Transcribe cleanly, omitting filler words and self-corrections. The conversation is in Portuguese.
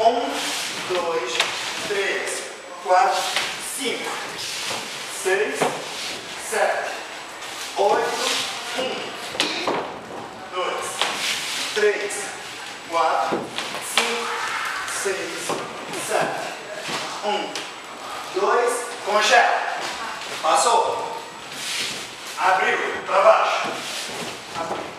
2, 3, 4, 5, 6, 7, 8, 2, 3, 4, 5, 6, 7, 2, congela, passou, abriu, para baixo, abriu.